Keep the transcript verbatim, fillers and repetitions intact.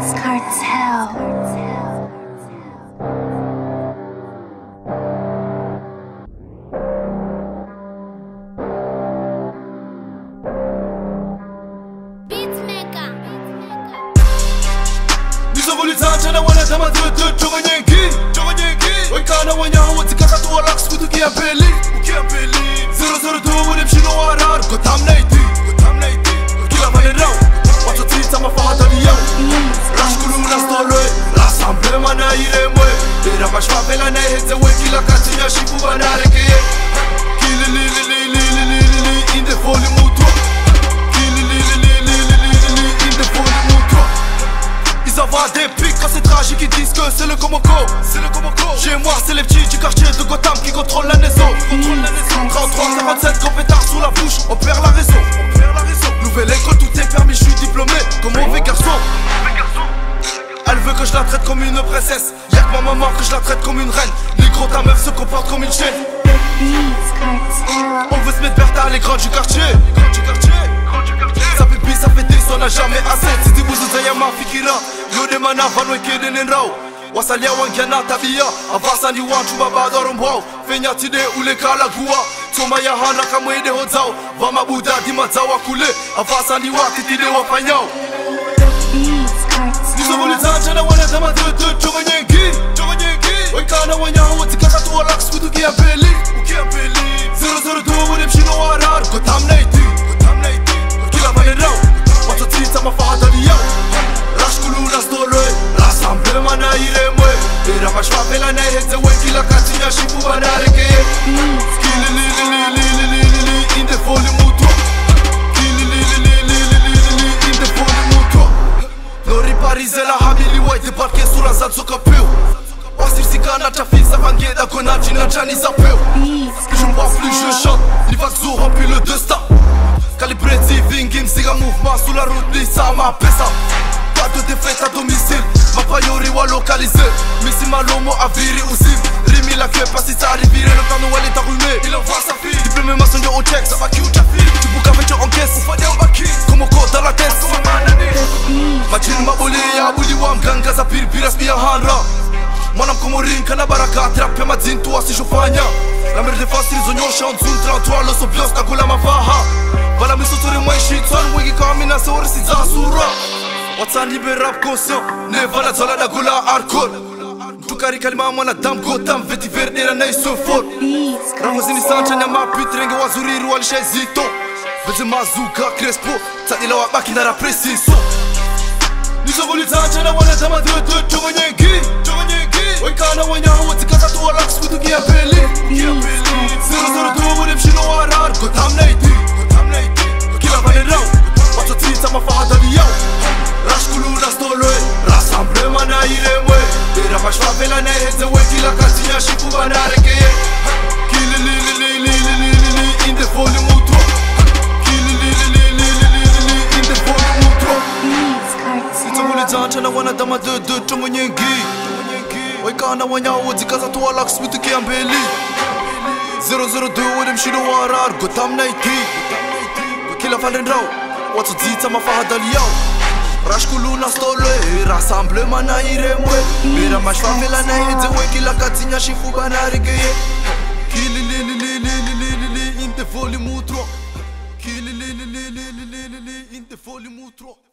Beats Cartel. Zana wana dama dudu Joga nyengi Joga nyengi Waikana wanya hawa zikata tuwa laks kutu kia peli Kia peli Zero zero duwa wale mshino warar Gotam naiti Gotam naiti Kila vane rao Wato tita mafahata ni yao Rashkulu na stolwe Rasamble mana iremwe Dera mashwa vela na heze we Kila katinya shifu banare keye Kili li li li li li li li li In the volume mutua Kili li li li li li li li li In the volume mutua Ils envoient des pics quand c'est tragique, ils disent que c'est le Komoko. C'est le Komoko. Chez moi, c'est les petits du quartier de Gotham qui contrôlent la maison. trente-trois quarante-sept, gros pétard sous la bouche, on perd la raison. On perd la raison. Nouvelle école, tout est permis, je suis diplômé comme mauvais garçon. Elle veut que je la traite comme une princesse. Y'a que ma maman que je la traite comme une reine. Les gros, ta meuf se comporte comme une chaîne. On veut se mettre Bertha à l'écran du quartier. Ça fait pis, ça fait des, on n'a jamais assez. Si tu vous zayama fikira, yo de mana vanwe kede nenrao. Wasalia wangiana tabia, avasani wanchu baba dorombo. Fenya tide ule kala kuwa. Toma ya hana kamwede hozao. Vama buda di mazawa kule. Avasani wati tide wafanyao. Nizo voli zanjana wana dama dudu Joga nyengi Joga nyengi Waikana wanya hawa zikata tuwa laks kutu kia peli Kia peli Zero zero duwa wale mshino warar Gotam naiti Gotam naiti Kila vane rao Wato tita mafahata ni yao Rashkulu na stolwe Rasamble mana iremwe Dera mashwa vela na heze we Kila katinya shifu banare keye Kili li li li li li li li li In the volume mutua Kili li li li li li li li li In the volume mutua Nori parize la hamili wai Debarke sura zanzo kapeu Wasir sigana trafik ça va guéda Konati na chani zapeu Je ne vois plus je chante Nivakzo remplit le destin Calibré Vingim Ziga mouvement sous la route Lisa ma pesa Pas de défaite à domicile Ma priori wa localisé Missy Malomo a viré aussi Rimi la queue pas si ça arrive Le temps Noël est enrhumé Il envoie sa fille Diplômé maçon de au check Ça va qui ou ta fille Tu bouges avec en caisse Ou fadé en baki Comme au code dans la tête Machin mabole ya buli wa mganga za piripira spia hanra Mwana mkomorin kana baraka Trap ya madzintu wasishofanya La merde facile zonyosha en zoom trente-trois Le sobios kakula mafaha Bala misotore mweshi Twan wigi kamina se orisi za sura Watsan libe rap conscient Neva la zola da gula alcool Tukari kalima mwana dam gotam Veti verde na nei so fort Ramazini sancha nyama pitrenge wazuriru walishe zito Veze mazuka crespo Tadila wa baki na rapresiso Nizo voli zancha na wana dama dudu Joga nyengi Joga nyengi Waikana wanya hawa zikata tuwa laks kutu kia peli Kia peli Zero zero duwa wale mshino warar Gotam naiti Gotam naiti Kila vane rao Wato tita mafahata ni yao Rashkulu na stolwe Rasamble mana iremwe Dera mashwa vela na heze we Kila katinya shifu banare keye Kili li li li li li li li li In the volume mutua Kili li li li li li li li li In the volume mutua Nizo voli zancha na wana dama dudu Joga nyengi Waikana wanya hawa zikaza tuwa laks kutu kia mbeli Zero zero duwa wale mshino warar Gotam naiti Kila vane rao Wato tita mafahata ni yao Rashkulu na stolwe Rasamble mana iremwe Bera mashwa vela na heze we Kila katinya shifu banare keye Kili li li li li li li li li In the volume mutua Kili li li li li li li li In the volume mutua